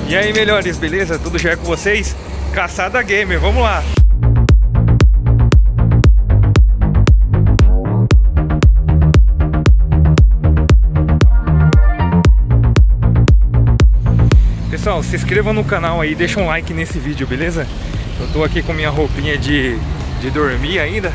E aí, melhores, beleza? Tudo já é com vocês? Caçada Gamer, vamos lá! Pessoal, se inscrevam no canal aí, deixa um like nesse vídeo, beleza? Eu tô aqui com minha roupinha de dormir ainda.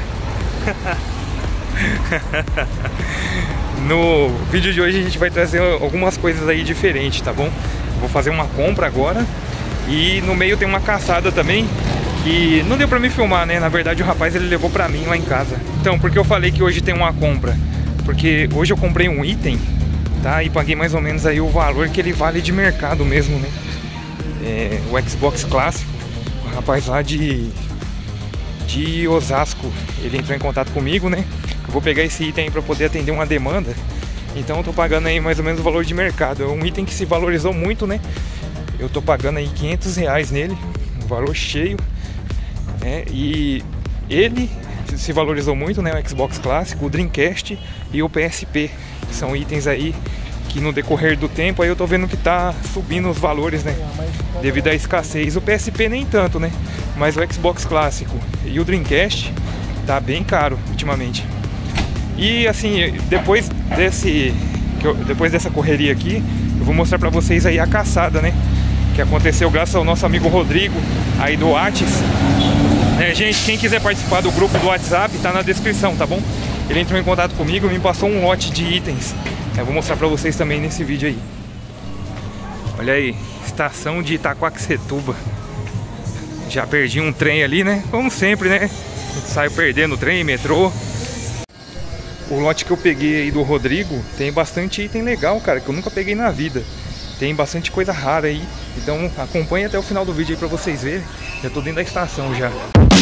No vídeo de hoje a gente vai trazer algumas coisas aí diferentes, tá bom? Vou fazer uma compra agora e no meio tem uma caçada também que não deu pra me filmar, né? Na verdade o rapaz ele levou pra mim lá em casa. Então, por que eu falei que hoje tem uma compra? Porque hoje eu comprei um item, tá? E paguei mais ou menos aí o valor que ele vale de mercado mesmo, né? O Xbox clássico, o rapaz lá de Osasco, ele entrou em contato comigo, né? Eu vou pegar esse item aí pra poder atender uma demanda. Então eu tô pagando aí mais ou menos o valor de mercado. É um item que se valorizou muito, né? Eu tô pagando aí R$500 nele, um valor cheio, né? E ele se valorizou muito, né? O Xbox clássico, o Dreamcast e o PSP. São itens aí que no decorrer do tempo aí eu tô vendo que tá subindo os valores, né? Devido à escassez. O PSP nem tanto, né? Mas o Xbox clássico e o Dreamcast tá bem caro ultimamente. E assim, depois dessa correria aqui, eu vou mostrar pra vocês aí a caçada, né? Que aconteceu graças ao nosso amigo Rodrigo aí do Whats. Gente, quem quiser participar do grupo do WhatsApp, tá na descrição, tá bom? Ele entrou em contato comigo e me passou um lote de itens. Eu vou mostrar pra vocês também nesse vídeo aí. Olha aí, estação de Itaquaquecetuba. Já perdi um trem ali, né? Como sempre, né? Saio perdendo o trem, metrô. O lote que eu peguei aí do Rodrigo tem bastante item legal, cara, que eu nunca peguei na vida. Tem bastante coisa rara aí. Então acompanhe até o final do vídeo aí pra vocês verem. Já tô dentro da estação já.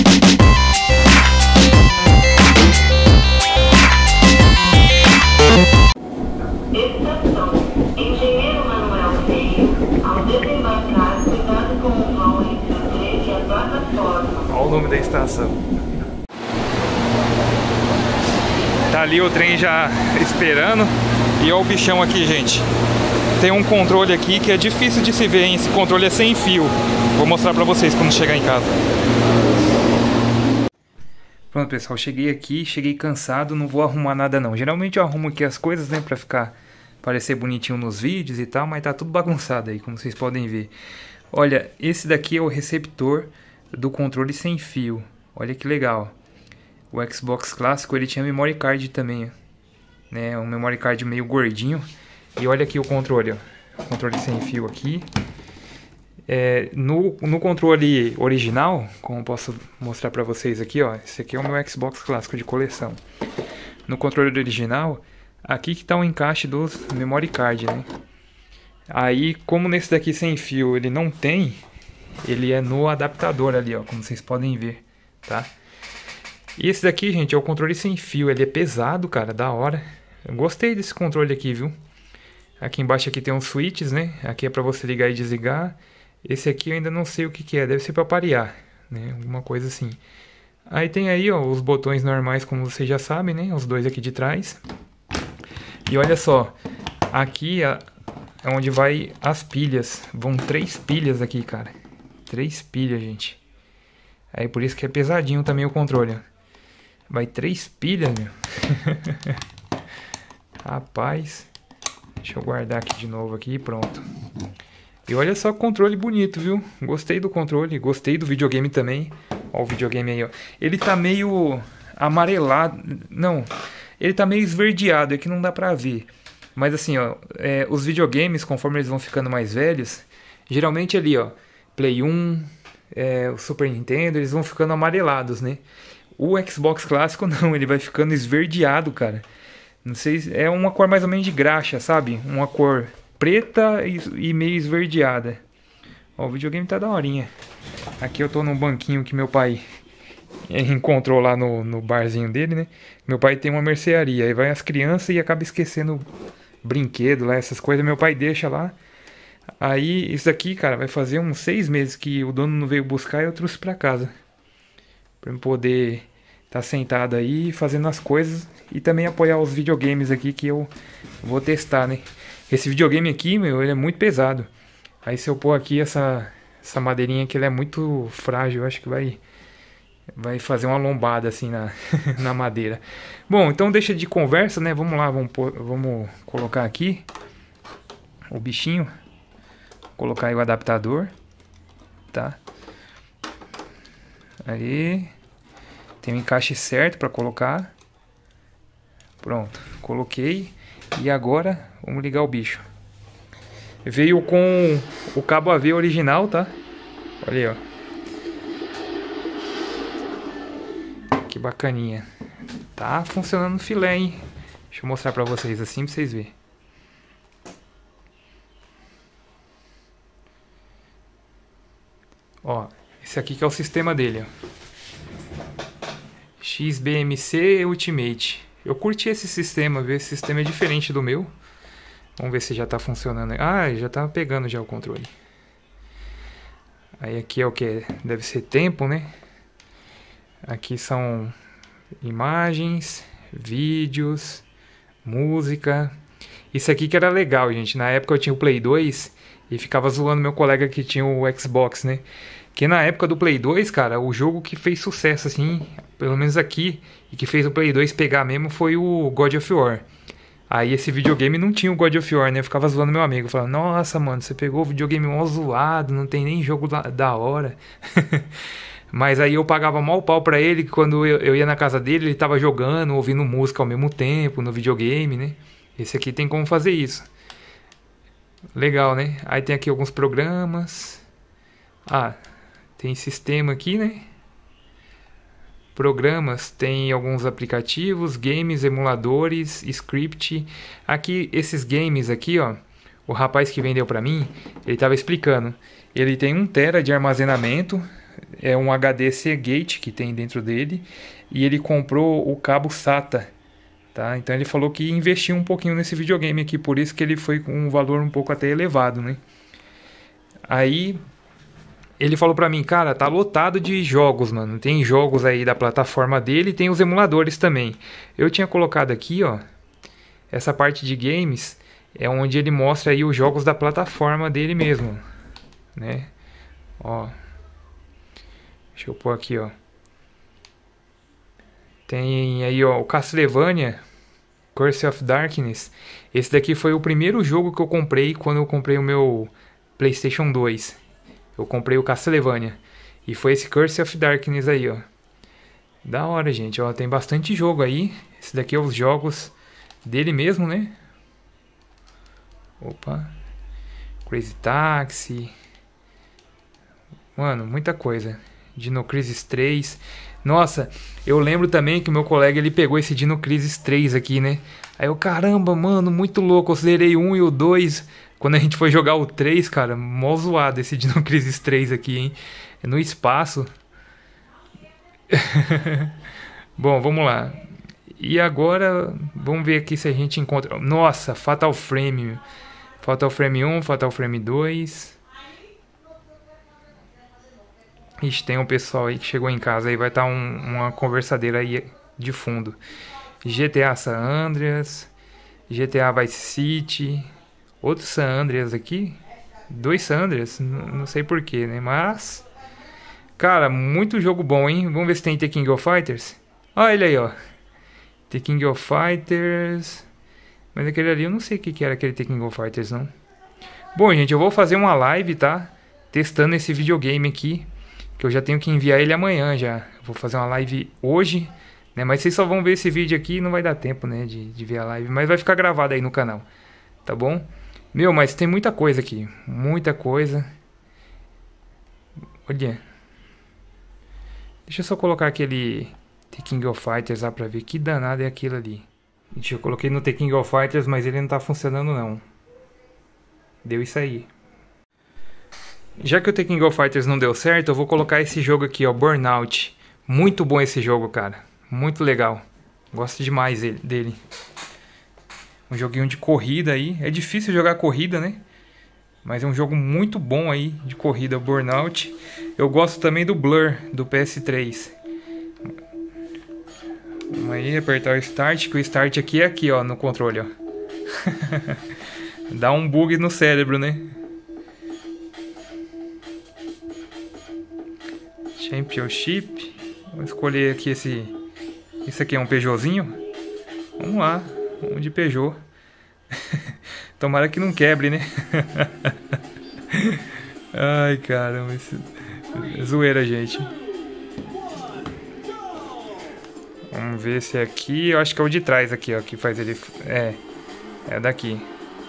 Engenheiro Manuel Feio, ao desembarcar, cuidado com o vão entre o trem e a plataforma. Olha o nome da estação. Tá ali o trem já esperando. E olha o bichão aqui, gente. Tem um controle aqui que é difícil de se ver, hein? Esse controle é sem fio. Vou mostrar pra vocês quando chegar em casa. Pronto, pessoal, cheguei aqui, cheguei cansado, não vou arrumar nada não. Geralmente eu arrumo aqui as coisas, né, pra parecer bonitinho nos vídeos e tal, mas tá tudo bagunçado aí, como vocês podem ver. Olha, esse daqui é o receptor do controle sem fio. Olha que legal. O Xbox clássico, ele tinha memory card também, né, um memory card meio gordinho. E olha aqui o controle, ó. O controle sem fio aqui. No controle original, como eu posso mostrar pra vocês aqui, ó. Esse aqui é o meu Xbox clássico de coleção. No controle original, aqui que tá o encaixe dos memory card, né? Aí, como nesse daqui sem fio ele não tem, ele é no adaptador ali, ó, como vocês podem ver, tá? E esse daqui, gente, é o controle sem fio. Ele é pesado, cara, da hora. Eu gostei desse controle aqui, viu? Aqui embaixo aqui tem uns switches, né? Aqui é pra você ligar e desligar. Esse aqui eu ainda não sei o que é. Deve ser pra parear, né? Alguma coisa assim. Aí tem aí, ó, os botões normais, como vocês já sabem, né? Os dois aqui de trás. E olha só. Aqui é onde vai as pilhas. Vão 3 pilhas aqui, cara. 3 pilhas, gente. Aí por isso que é pesadinho também o controle, ó. Vai 3 pilhas, meu. Rapaz. Deixa eu guardar aqui de novo aqui, pronto. E olha só o controle bonito, viu? Gostei do controle, gostei do videogame também. Ó o videogame aí, ó. Ele tá meio amarelado. Não, ele tá meio esverdeado, é que não dá pra ver. Mas assim, ó, os videogames, conforme eles vão ficando mais velhos, geralmente ali, ó, Play 1, o Super Nintendo, eles vão ficando amarelados, né? O Xbox clássico não, ele vai ficando esverdeado, cara. Não sei, é uma cor mais ou menos de graxa, sabe? Uma cor preta e meio esverdeada. Ó, o videogame tá daorinha. Aqui eu tô num banquinho que meu pai encontrou lá no barzinho dele, né? Meu pai tem uma mercearia, aí vai as crianças e acaba esquecendo brinquedo lá, essas coisas, meu pai deixa lá. Aí, isso aqui, cara, vai fazer uns 6 meses que o dono não veio buscar e eu trouxe pra casa. Pra eu poder estar sentado aí, fazendo as coisas e também apoiar os videogames aqui que eu vou testar, né? Esse videogame aqui, meu, ele é muito pesado. Aí se eu pôr aqui essa madeirinha aqui, ela é muito frágil, eu acho que vai fazer uma lombada assim na madeira. Bom, então deixa de conversa, né? Vamos lá, vamos colocar aqui o bichinho. Colocar aí o adaptador, tá? Aí tem o encaixe certo para colocar. Pronto, coloquei. E agora vamos ligar o bicho. Veio com o cabo AV original, tá? Olha aí, ó. Que bacaninha. Tá funcionando filé, hein? Deixa eu mostrar pra vocês assim pra vocês verem. Ó, esse aqui que é o sistema dele, ó. XBMC Ultimate. Eu curti esse sistema, viu? Esse sistema é diferente do meu. Vamos ver se já tá funcionando. Ah, já tá pegando já o controle. Aí aqui é o que? Deve ser tempo, né? Aqui são imagens, vídeos, música. Isso aqui que era legal, gente. Na época eu tinha o Play 2 e ficava zoando meu colega que tinha o Xbox, né? Que na época do Play 2, cara, o jogo que fez sucesso, assim, pelo menos aqui, e que fez o Play 2 pegar mesmo foi o God of War. Aí esse videogame não tinha o God of War, né? Eu ficava zoando meu amigo, falando, nossa, mano, você pegou o videogame mó zoado, não tem nem jogo da hora. Mas aí eu pagava mal pau pra ele, que quando eu ia na casa dele, ele tava jogando, ouvindo música ao mesmo tempo, no videogame, né? Esse aqui tem como fazer isso. Legal, né? Aí tem aqui alguns programas. Ah, tem sistema aqui, né? Programas, tem alguns aplicativos, games, emuladores, script. Aqui, esses games aqui, ó. O rapaz que vendeu pra mim, ele tava explicando. Ele tem 1 TB de armazenamento. É um HD Seagate que tem dentro dele. E ele comprou o cabo SATA. Tá? Então ele falou que investiu um pouquinho nesse videogame aqui. Por isso que ele foi com um valor um pouco até elevado, né? Aí ele falou pra mim, cara, tá lotado de jogos, mano. Tem jogos aí da plataforma dele e tem os emuladores também. Eu tinha colocado aqui, ó. Essa parte de games é onde ele mostra aí os jogos da plataforma dele mesmo, né? Ó. Deixa eu pôr aqui, ó. Tem aí, ó, o Castlevania Curse of Darkness. Esse daqui foi o primeiro jogo que eu comprei quando eu comprei o meu PlayStation 2. Eu comprei o Castlevania. E foi esse Curse of Darkness aí, ó. Da hora, gente. Ó, tem bastante jogo aí. Esse daqui é os jogos dele mesmo, né? Opa. Crazy Taxi. Mano, muita coisa. Dino Crisis 3. Nossa, eu lembro também que o meu colega, ele pegou esse Dino Crisis 3 aqui, né? Aí eu, caramba, mano, muito louco. Eu zerei o 1 e o 2. Quando a gente foi jogar o 3, cara, mó zoado esse Dino Crisis 3 aqui, hein? É no espaço. Bom, vamos lá. E agora, vamos ver aqui se a gente encontra... Nossa, Fatal Frame. Fatal Frame 1, Fatal Frame 2. Ixi, tem um pessoal aí que chegou em casa aí, vai estar uma conversadeira aí de fundo. GTA San Andreas, GTA Vice City, outro San Andreas aqui, 2 San Andreas, não sei porquê, né, mas... Cara, muito jogo bom, hein, vamos ver se tem The King of Fighters. Olha ele aí, ó, The King of Fighters, mas aquele ali eu não sei o que era aquele The King of Fighters, não. Bom, gente, eu vou fazer uma live, tá, testando esse videogame aqui. Que eu já tenho que enviar ele amanhã já. Vou fazer uma live hoje, né? Mas vocês só vão ver esse vídeo aqui e não vai dar tempo, né? De ver a live. Mas vai ficar gravado aí no canal. Tá bom? Meu, mas tem muita coisa aqui. Muita coisa. Olha. Deixa eu só colocar aquele The King of Fighters lá pra ver que danado é aquilo ali. Gente, eu coloquei no The King of Fighters, mas ele não tá funcionando não. Deu isso aí. Já que o The King of Fighters não deu certo, eu vou colocar esse jogo aqui, ó, Burnout. Muito bom esse jogo, cara. Muito legal. Gosto demais dele. Um joguinho de corrida aí. É difícil jogar corrida, né? Mas é um jogo muito bom aí de corrida, Burnout. Eu gosto também do Blur, do PS3. Vamos aí apertar o Start, que o Start aqui é aqui, ó, no controle, ó. Dá um bug no cérebro, né? Championship. Vou escolher aqui esse aqui é um Peugeotzinho. Vamos lá, vamos de Peugeot. Tomara que não quebre, né? Ai, caramba, zoeira, gente. Vamos ver se é aqui. Eu acho que é o de trás aqui, ó, que faz ele... É daqui.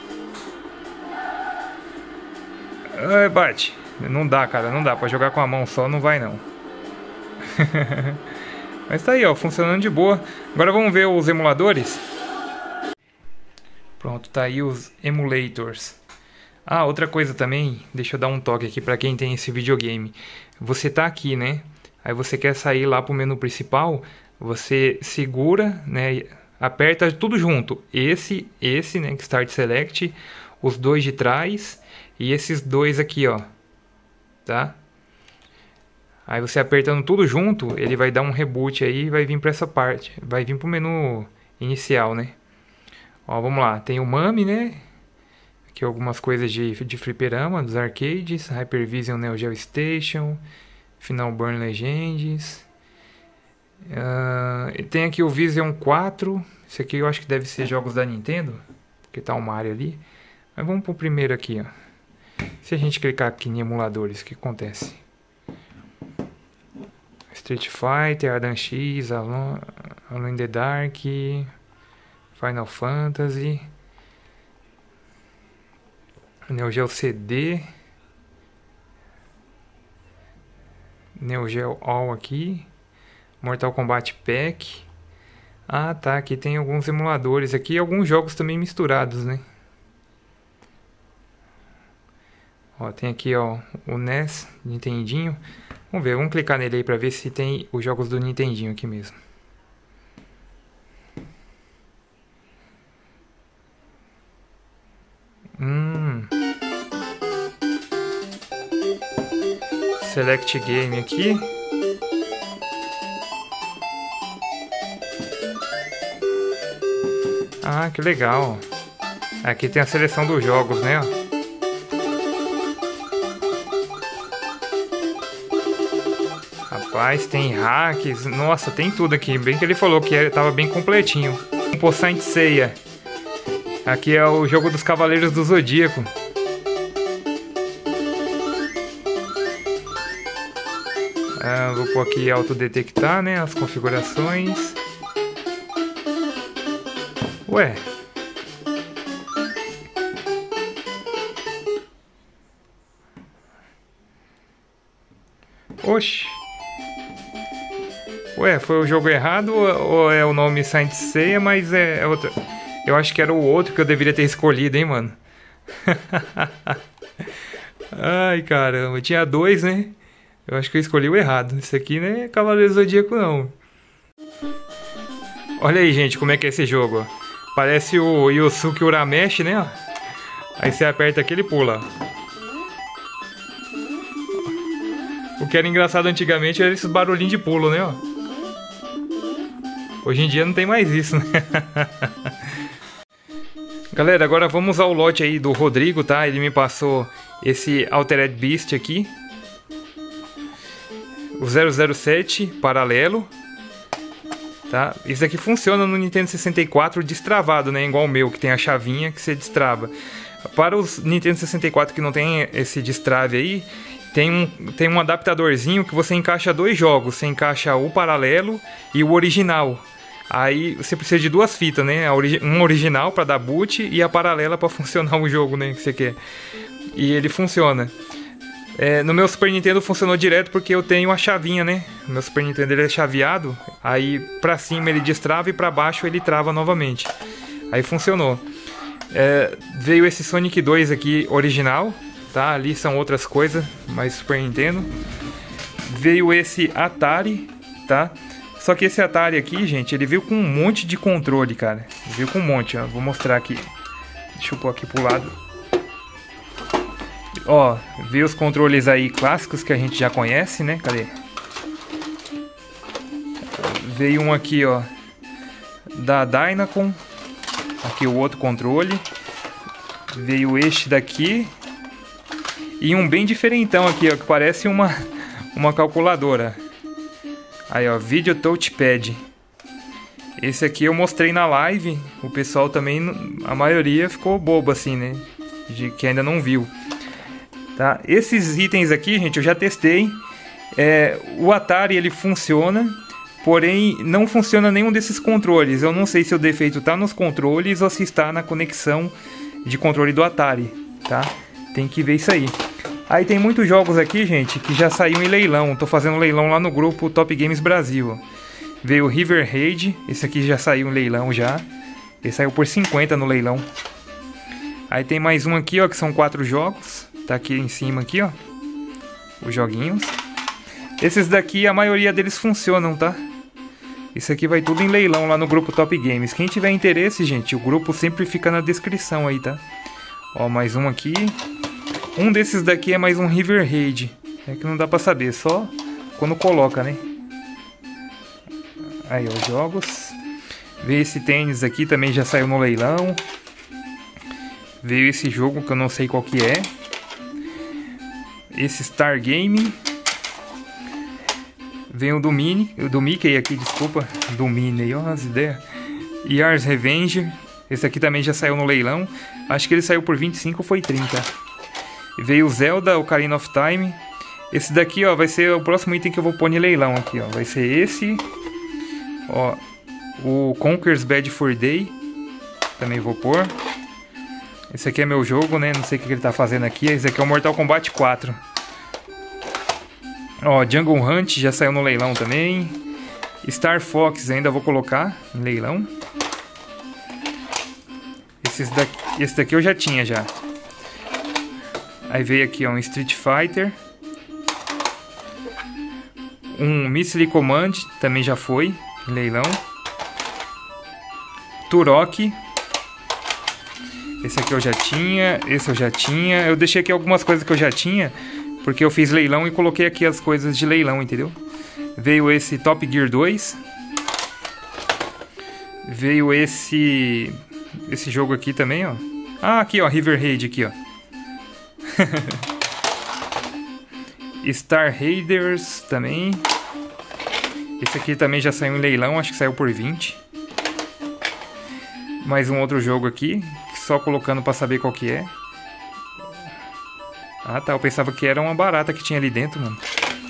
Ai, bate. Não dá, cara, não dá. Pra jogar com a mão só não vai, não. Mas tá aí, ó, funcionando de boa. Agora vamos ver os emuladores. Pronto, tá aí os emulators. Ah, outra coisa também, deixa eu dar um toque aqui pra quem tem esse videogame. Você tá aqui, né? Aí você quer sair lá pro menu principal, você segura, né? Aperta tudo junto. Esse, né? Start Select, os dois de trás e esses dois aqui, ó. Tá? Aí você apertando tudo junto, ele vai dar um reboot aí e vai vir para essa parte. Vai vir pro menu inicial, né? Ó, vamos lá. Tem o MAME, né? Aqui algumas coisas de fliperama, dos arcades. Hypervision Neo Geo Station. Final Burn Legends. Tem aqui o Vision 4. Esse aqui eu acho que deve ser jogos da Nintendo. Porque tá o Mario ali. Mas vamos pro primeiro aqui, ó. Se a gente clicar aqui em emuladores, o que acontece? Street Fighter, Adam X, Alone in the Dark, Final Fantasy, Neo Geo CD, Neo Geo All aqui, Mortal Kombat Pack. Ah, tá, aqui tem alguns emuladores aqui e alguns jogos também misturados, né? Ó, tem aqui, ó, o NES, Nintendinho. Vamos ver, vamos clicar nele aí pra ver se tem os jogos do Nintendinho aqui mesmo. Select Game aqui. Ah, que legal. Aqui tem a seleção dos jogos, né? Rapaz, tem hacks. Nossa, tem tudo aqui. Bem que ele falou que tava bem completinho. Pô, Saint Seiya. Aqui é o jogo dos Cavaleiros do Zodíaco. Vou pôr aqui autodetectar, né? As configurações. Ué. Oxi. Ué, foi o jogo errado ou é o nome Saint Seiya, mas é outro. Eu acho que era o outro que eu deveria ter escolhido, hein, mano. Ai, caramba. Tinha dois, né? Eu acho que eu escolhi o errado. Esse aqui não é Cavaleiro Zodíaco, não. Olha aí, gente, como é que é esse jogo, ó. Parece o Yosuke Urameshi, né? Aí você aperta aqui e ele pula. O que era engraçado antigamente era esses barulhinhos de pulo, né? Hoje em dia não tem mais isso, né? Galera, agora vamos ao lote aí do Rodrigo, tá? Ele me passou esse Altered Beast aqui. O 007 paralelo. Tá? Isso aqui funciona no Nintendo 64 destravado, né? Igual o meu, que tem a chavinha que você destrava. Para os Nintendo 64 que não tem esse destrave aí, tem um adaptadorzinho que você encaixa dois jogos. Você encaixa o paralelo e o original. Aí você precisa de duas fitas, né? Um original para dar boot e a paralela para funcionar o jogo, né? Que você quer. E ele funciona. No meu Super Nintendo funcionou direto porque eu tenho a chavinha, né? O meu Super Nintendo ele é chaveado. Aí pra cima ele destrava e pra baixo ele trava novamente. Aí funcionou. Veio esse Sonic 2 aqui original. Tá? Ali são outras coisas, mas Super Nintendo. Veio esse Atari, tá? Só que esse Atari aqui, gente, ele veio com um monte de controle, cara. Ele veio com um monte, ó. Vou mostrar aqui. Deixa eu pôr aqui pro lado. Ó, veio os controles aí clássicos que a gente já conhece, né? Cadê? Veio um aqui, ó, da Dynacon. Aqui o outro controle. Veio este daqui. E um bem diferentão aqui, ó, que parece uma uma calculadora. Aí, ó, Video Touchpad. Esse aqui eu mostrei na live. O pessoal também, a maioria ficou bobo assim, né? De que ainda não viu. Tá? Esses itens aqui, gente, eu já testei. O Atari, ele funciona. Porém, não funciona nenhum desses controles. Eu não sei se o defeito tá nos controles ou se está na conexão de controle do Atari, tá? Tem que ver isso aí. Aí tem muitos jogos aqui, gente, que já saiu em leilão. Tô fazendo leilão lá no grupo Top Games Brasil. Veio o River Raid, esse aqui já saiu em leilão já. Ele saiu por 50 no leilão. Aí tem mais um aqui, ó, que são 4 jogos. Tá aqui em cima aqui, ó. Os joguinhos. Esses daqui, a maioria deles funcionam, tá? Isso aqui vai tudo em leilão lá no grupo Top Games. Quem tiver interesse, gente, o grupo sempre fica na descrição aí, tá? Ó, mais um aqui. Um desses daqui é mais um River Raid. É que não dá pra saber, só quando coloca, né? Aí, ó, jogos. Veio esse tênis aqui, também já saiu no leilão. Veio esse jogo que eu não sei qual que é. Esse Star Game. Veio o do Mickey aqui, desculpa. Do Minnie, ó, as ideias. Yars Revenge. Esse aqui também já saiu no leilão. Acho que ele saiu por 25 ou foi 30. Veio o Zelda, Ocarina of Time. Esse daqui, ó, vai ser o próximo item que eu vou pôr em leilão aqui, ó. Vai ser esse. Ó, o Conker's Bad Fur Day. Também vou pôr. Esse aqui é meu jogo, né? Não sei o que ele tá fazendo aqui. Esse aqui é o Mortal Kombat 4. Ó, Jungle Hunt já saiu no leilão também. Star Fox ainda vou colocar em leilão. Esse daqui eu já tinha já. Aí veio aqui, ó, um Street Fighter. Um Missile Command também já foi em leilão. Turok. Esse aqui eu já tinha. Esse eu já tinha. Eu deixei aqui algumas coisas que eu já tinha, porque eu fiz leilão e coloquei aqui as coisas de leilão, entendeu? Veio esse Top Gear 2. Veio esse jogo aqui também, ó. Ah, aqui, ó, River Raid aqui, ó. Star Raiders também. Esse aqui também já saiu em leilão, acho que saiu por 20. Mais um outro jogo aqui, só colocando pra saber qual que é. Ah, tá, eu pensava que era uma barata que tinha ali dentro, mano.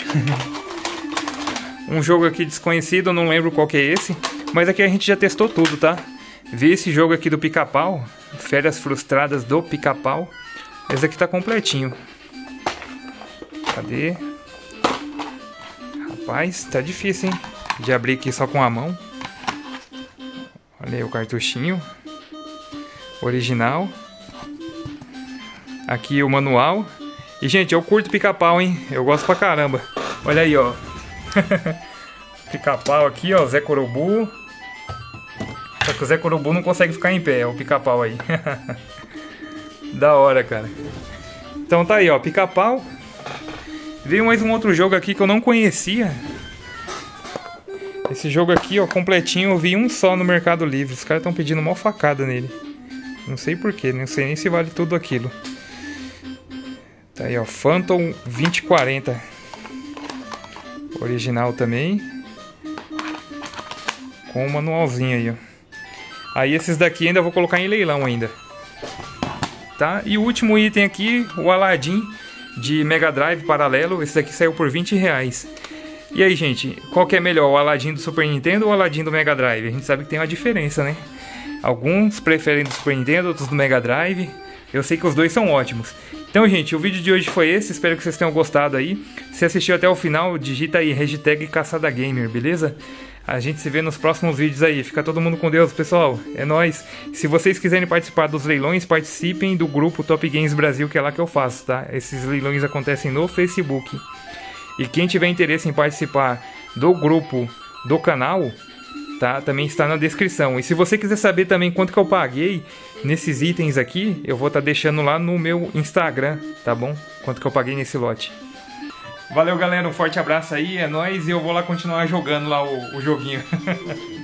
Um jogo aqui desconhecido, eu não lembro qual que é esse. Mas aqui a gente já testou tudo, tá? Vi esse jogo aqui do Pica-Pau, Férias Frustradas do Pica-Pau. Esse aqui tá completinho. Cadê? Rapaz, tá difícil, hein? De abrir aqui só com a mão. Olha aí o cartuchinho original. Aqui o manual. E, gente, eu curto Pica-Pau, hein? Eu gosto pra caramba. Olha aí, ó. Pica-Pau aqui, ó. Zé Corubu. Só que o Zé Corubu não consegue ficar em pé. É o Pica-Pau aí. Da hora, cara. Então tá aí, ó. Pica-Pau. Veio mais um outro jogo aqui que eu não conhecia. Esse jogo aqui, ó, completinho. Eu vi um só no Mercado Livre. Os caras estão pedindo uma facada nele. Não sei porquê. Não sei nem se vale tudo aquilo. Tá aí, ó, Phantom 2040. Original também. Com um manualzinho aí, ó. Aí esses daqui ainda vou colocar em leilão ainda. Tá? E o último item aqui, o Aladdin de Mega Drive paralelo. Esse daqui saiu por R$20. E aí, gente, qual que é melhor? O Aladdin do Super Nintendo ou o Aladdin do Mega Drive? A gente sabe que tem uma diferença, né? Alguns preferem do Super Nintendo, outros do Mega Drive. Eu sei que os dois são ótimos. Então, gente, o vídeo de hoje foi esse. Espero que vocês tenham gostado aí. Se assistiu até o final, digita aí hashtag Caçada Gamer, beleza? A gente se vê nos próximos vídeos aí. Fica todo mundo com Deus, pessoal. É nóis. Se vocês quiserem participar dos leilões, participem do grupo Top Games Brasil, que é lá que eu faço, tá? Esses leilões acontecem no Facebook. E quem tiver interesse em participar do grupo do canal, tá? Também está na descrição. E se você quiser saber também quanto que eu paguei nesses itens aqui, eu vou estar deixando lá no meu Instagram, tá bom? Quanto que eu paguei nesse lote. Valeu, galera, um forte abraço aí, é nóis, e eu vou lá continuar jogando lá o joguinho.